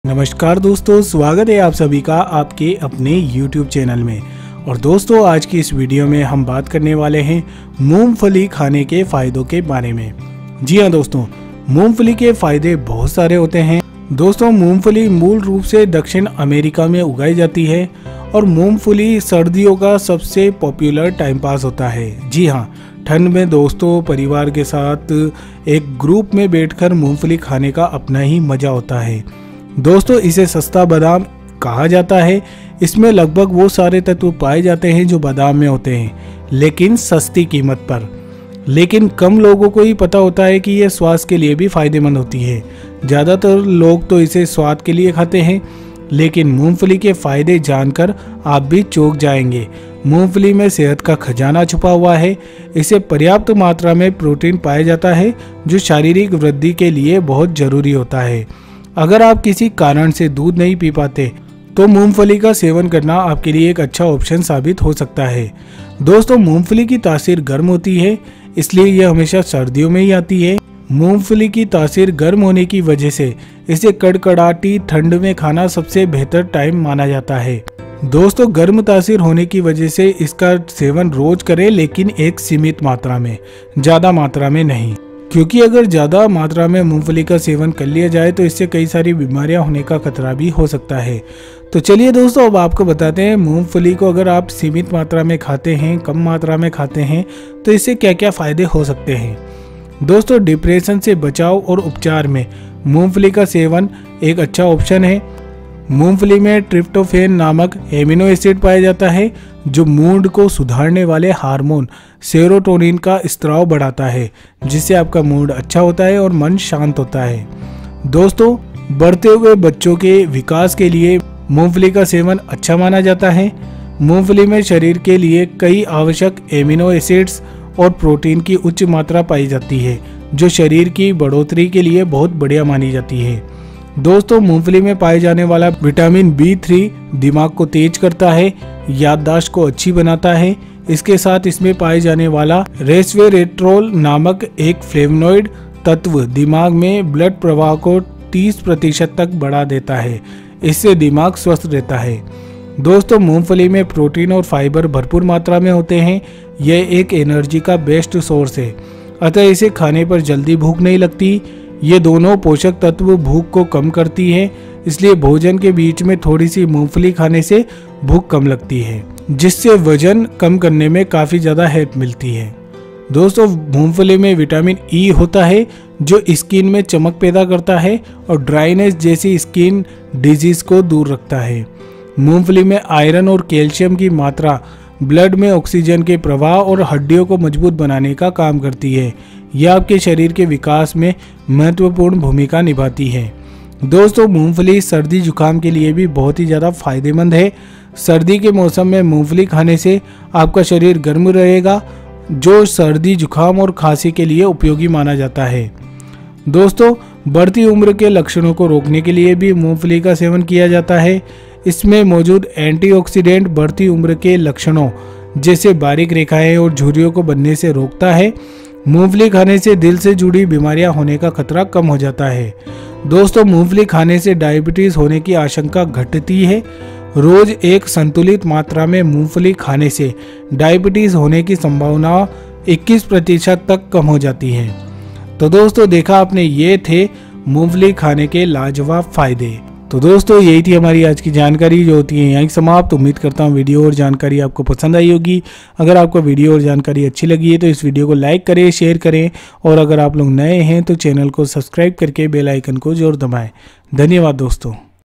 नमस्कार दोस्तों, स्वागत है आप सभी का आपके अपने YouTube चैनल में। और दोस्तों, आज की इस वीडियो में हम बात करने वाले हैं मूंगफली खाने के फ़ायदों के बारे में। जी हाँ दोस्तों, मूंगफली के फ़ायदे बहुत सारे होते हैं। दोस्तों, मूंगफली मूल रूप से दक्षिण अमेरिका में उगाई जाती है और मूंगफली सर्दियों का सबसे पॉपुलर टाइम पास होता है। जी हाँ, ठंड में दोस्तों परिवार के साथ एक ग्रुप में बैठकर मूंगफली खाने का अपना ही मज़ा होता है। दोस्तों, इसे सस्ता बादाम कहा जाता है। इसमें लगभग वो सारे तत्व पाए जाते हैं जो बादाम में होते हैं, लेकिन सस्ती कीमत पर। लेकिन कम लोगों को ही पता होता है कि यह स्वास्थ्य के लिए भी फायदेमंद होती है। ज़्यादातर लोग तो इसे स्वाद के लिए खाते हैं, लेकिन मूंगफली के फायदे जानकर आप भी चौंक जाएंगे। मूंगफली में सेहत का खजाना छुपा हुआ है। इसे पर्याप्त मात्रा में प्रोटीन पाया जाता है, जो शारीरिक वृद्धि के लिए बहुत जरूरी होता है। अगर आप किसी कारण से दूध नहीं पी पाते तो मूंगफली का सेवन करना आपके लिए एक अच्छा ऑप्शन साबित हो सकता है। दोस्तों, मूंगफली की तासीर गर्म होती है, इसलिए यह हमेशा सर्दियों में ही आती है। मूंगफली की तासीर गर्म होने की वजह से इसे कड़कड़ाटी ठंड में खाना सबसे बेहतर टाइम माना जाता है। दोस्तों, गर्म तासीर होने की वजह से इसका सेवन रोज करें, लेकिन एक सीमित मात्रा में, ज़्यादा मात्रा में नहीं। क्योंकि अगर ज़्यादा मात्रा में मूंगफली का सेवन कर लिया जाए तो इससे कई सारी बीमारियां होने का खतरा भी हो सकता है। तो चलिए दोस्तों, अब आपको बताते हैं मूंगफली को अगर आप सीमित मात्रा में खाते हैं, कम मात्रा में खाते हैं, तो इससे क्या क्या फ़ायदे हो सकते हैं। दोस्तों, डिप्रेशन से बचाव और उपचार में मूंगफली का सेवन एक अच्छा ऑप्शन है। मूंगफली में ट्रिप्टोफैन नामक एमिनो एसिड पाया जाता है, जो मूड को सुधारने वाले हार्मोन सेरोटोनिन का स्त्राव बढ़ाता है, जिससे आपका मूड अच्छा होता है और मन शांत होता है। दोस्तों, बढ़ते हुए बच्चों के विकास के लिए मूंगफली का सेवन अच्छा माना जाता है। मूंगफली में शरीर के लिए कई आवश्यक एमिनो एसिड्स और प्रोटीन की उच्च मात्रा पाई जाती है, जो शरीर की बढ़ोतरी के लिए बहुत बढ़िया मानी जाती है। दोस्तों, मूंगफली में पाए जाने वाला विटामिन B3 दिमाग को तेज करता है, याददाश्त को अच्छी बनाता है। इसके साथ इसमें पाए जाने वाला रेस्वेरेट्रोल नामक एक फ्लेवोनॉइड तत्व दिमाग में ब्लड प्रवाह को 30% तक बढ़ा देता है। इससे दिमाग स्वस्थ रहता है। दोस्तों, मूंगफली में प्रोटीन और फाइबर भरपूर मात्रा में होते हैं। यह एक एनर्जी का बेस्ट सोर्स है, अतः इसे खाने पर जल्दी भूख नहीं लगती। ये दोनों पोषक तत्व भूख को कम करती है, इसलिए भोजन के बीच में थोड़ी सी मूंगफली खाने से भूख कम लगती है, जिससे वजन कम करने में काफ़ी ज़्यादा हेल्प मिलती है। दोस्तों, मूंगफली में विटामिन E होता है, जो स्किन में चमक पैदा करता है और ड्राइनेस जैसी स्किन डिजीज को दूर रखता है। मूंगफली में आयरन और कैल्शियम की मात्रा ब्लड में ऑक्सीजन के प्रवाह और हड्डियों को मजबूत बनाने का काम करती है। यह आपके शरीर के विकास में महत्वपूर्ण भूमिका निभाती है। दोस्तों, मूंगफली सर्दी जुकाम के लिए भी बहुत ही ज़्यादा फायदेमंद है। सर्दी के मौसम में मूंगफली खाने से आपका शरीर गर्म रहेगा, जो सर्दी जुकाम और खांसी के लिए उपयोगी माना जाता है। दोस्तों, बढ़ती उम्र के लक्षणों को रोकने के लिए भी मूंगफली का सेवन किया जाता है। इसमें मौजूद एंटीऑक्सीडेंट बढ़ती उम्र के लक्षणों जैसे बारीक रेखाएं और झुर्रियों को बनने से रोकता है। मूंगफली खाने से दिल से जुड़ी बीमारियां होने का खतरा कम हो जाता है। दोस्तों, मूंगफली खाने से डायबिटीज होने की आशंका घटती है। रोज एक संतुलित मात्रा में मूंगफली खाने से डायबिटीज होने की संभावना 21% तक कम हो जाती है। तो दोस्तों, देखा आपने, ये थे मूंगफली खाने के लाजवाब फायदे। तो दोस्तों, यही थी हमारी आज की जानकारी, जो होती है यहीं समाप्त। उम्मीद करता हूँ वीडियो और जानकारी आपको पसंद आई होगी। अगर आपको वीडियो और जानकारी अच्छी लगी है तो इस वीडियो को लाइक करें, शेयर करें, और अगर आप लोग नए हैं तो चैनल को सब्सक्राइब करके बेल आइकन को जरूर दबाएं। धन्यवाद दोस्तों।